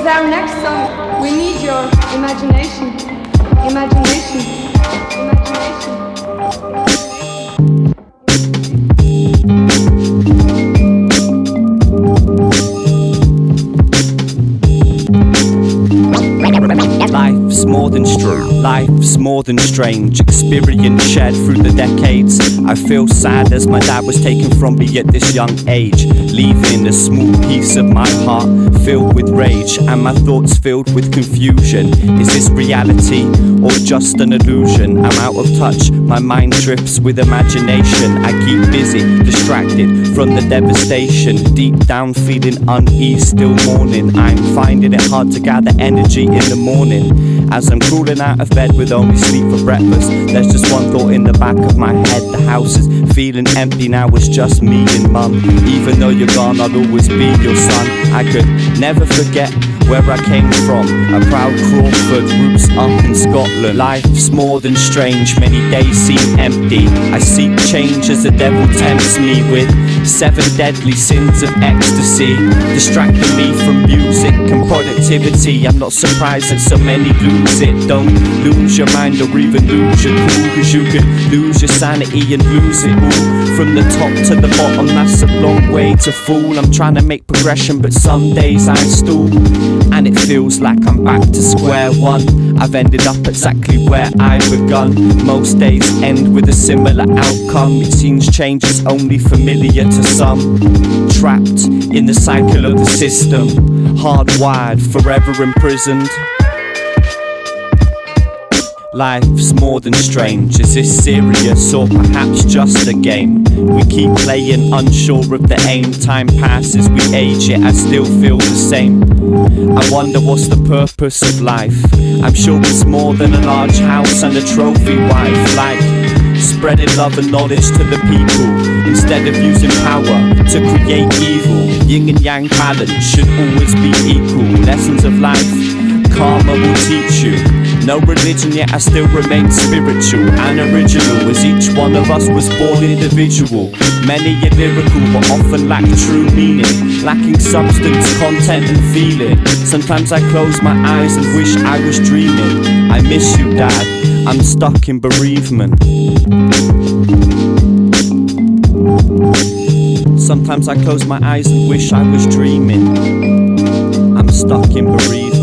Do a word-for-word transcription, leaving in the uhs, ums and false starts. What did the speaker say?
With our next song, we need your imagination. Imagination. Imagination. Life's more than strange. Life's more than strange. Experience shared through the decades. I feel sad as my dad was taken from me at this young age, leaving a small piece of my heart filled with rage and my thoughts filled with confusion. Is this reality or just an illusion? I'm out of touch, my mind drifts with imagination. I keep busy, distracted from the devastation. Deep down feeling unease, still mourning. I'm finding it hard to gather energy in the morning. As I'm crawling out of bed with only sleep for breakfast, there's just one thought in the back of my head. The house is feeling empty now, it's just me and mum. Even though you're gone, I'll always be your son. I could never forget where I came from, a proud Crawford, roots up in Scotland. Life's more than strange, many days seem empty. I seek change as the devil tempts me with seven deadly sins of ecstasy, distracting me from music and productivity. I'm not surprised that so many lose it. Don't lose your mind or even lose your cool, cause you could lose your sanity and lose it all. From the top to the bottom, that's a long way to fall. I'm trying to make progression, but some days I stall, and it feels like I'm back to square one. I've ended up exactly where I begun. Most days end with a similar outcome. It seems change is only familiar to some, trapped in the cycle of the system, hardwired, forever imprisoned. Life's more than strange. Is this serious or perhaps just a game we keep playing, unsure of the aim? Time passes, we age, yet I still feel the same. I wonder what's the purpose of life. I'm sure it's more than a large house and a trophy wife. Like spreading love and knowledge to the people instead of using power to create evil. Yin and yang balance should always be equal. Lessons of life, karma will teach you. No religion, yet I still remain spiritual and original, as each one of us was born individual. Many are lyrical but often lack true meaning, lacking substance, content and feeling. Sometimes I close my eyes and wish I was dreaming. I miss you, Dad, I'm stuck in bereavement. Sometimes I close my eyes and wish I was dreaming. I'm stuck in bereavement.